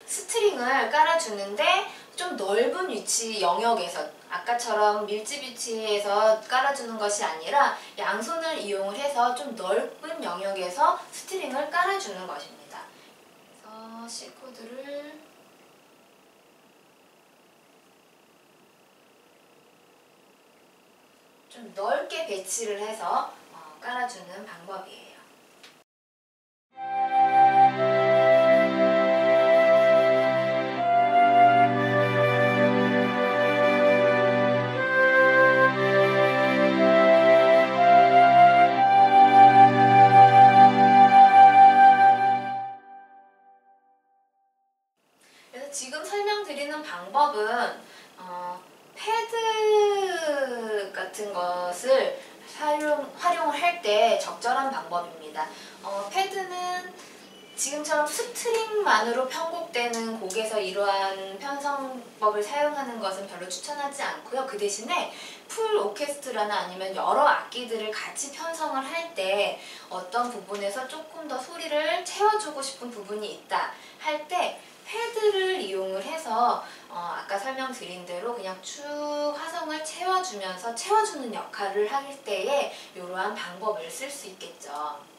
스트링을 깔아주는데 좀 넓은 위치 영역에서 아까처럼 밀집 위치에서 깔아주는 것이 아니라 양손을 이용을 해서 좀 넓은 영역에서 스트링을 깔아주는 것입니다. 그래서 C코드를 좀 넓게 배치를 해서 깔아주는 방법이에요. 그래서 지금 설명드리는 방법은 패드 같은 것을 활용을 할 때 적절한 방법입니다. 패드는 지금처럼 스트링만으로 편곡되는 곡에서 이러한 편성법을 사용하는 것은 별로 추천하지 않고요. 그 대신에 풀 오케스트라나 아니면 여러 악기들을 같이 편성을 할 때 어떤 부분에서 조금 더 소리를 채워주고 싶은 부분이 있다 할 때 패드를 이용을 해서 아까 설명드린 대로 그냥 쭉 화성을 채워주면서 채워주는 역할을 할 때에 이러한 방법을 쓸 수 있겠죠.